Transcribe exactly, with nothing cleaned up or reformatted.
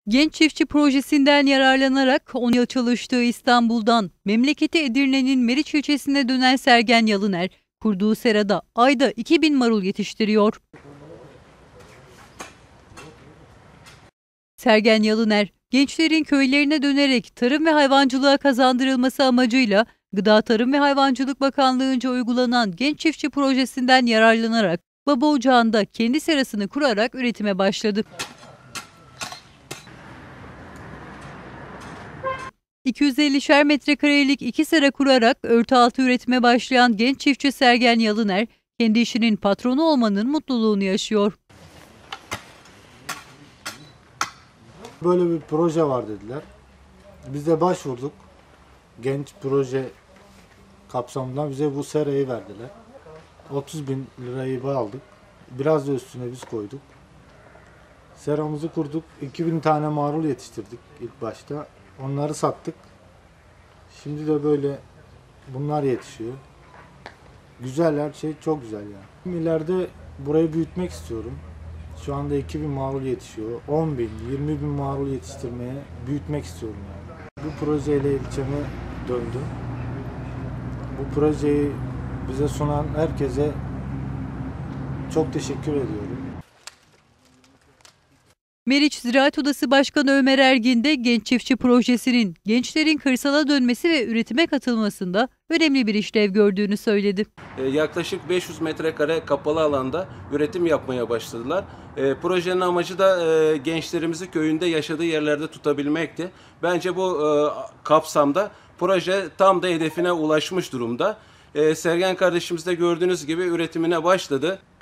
Genç Çiftçi Projesi'nden yararlanarak on yıl çalıştığı İstanbul'dan memleketi Edirne'nin Meriç ilçesine dönen Sergen Yalıner, kurduğu serada ayda iki bin marul yetiştiriyor. Sergen Yalıner, gençlerin köylerine dönerek tarım ve hayvancılığa kazandırılması amacıyla Gıda Tarım ve Hayvancılık Bakanlığı'nca uygulanan Genç Çiftçi Projesi'nden yararlanarak baba ocağında kendi serasını kurarak üretime başladı. iki yüz ellişer metrekarelik iki sera kurarak örtü altı üretime başlayan genç çiftçi Sergen Yalıner, kendi işinin patronu olmanın mutluluğunu yaşıyor. Böyle bir proje var dediler. Biz de başvurduk. Genç proje kapsamından bize bu serayı verdiler. otuz bin lirayı aldık. Biraz da üstüne biz koyduk. Seramızı kurduk. iki bin tane marul yetiştirdik ilk başta. Onları sattık. Şimdi de böyle bunlar yetişiyor. Güzel, her şey çok güzel yani. İleride burayı büyütmek istiyorum. Şu anda iki bin marul yetişiyor. on bin, yirmi bin marul yetiştirmeye büyütmek istiyorum yani. Bu projeyle ilçeme döndüm. Bu projeyi bize sunan herkese çok teşekkür ediyorum. Meriç Ziraat Odası Başkanı Ömer Ergin de Genç Çiftçi Projesi'nin gençlerin kırsala dönmesi ve üretime katılmasında önemli bir işlev gördüğünü söyledi. Yaklaşık beş yüz metrekare kapalı alanda üretim yapmaya başladılar. E, projenin amacı da e, gençlerimizi köyünde yaşadığı yerlerde tutabilmekti. Bence bu e, kapsamda proje tam da hedefine ulaşmış durumda. E, Sergen kardeşimiz de gördüğünüz gibi üretimine başladı.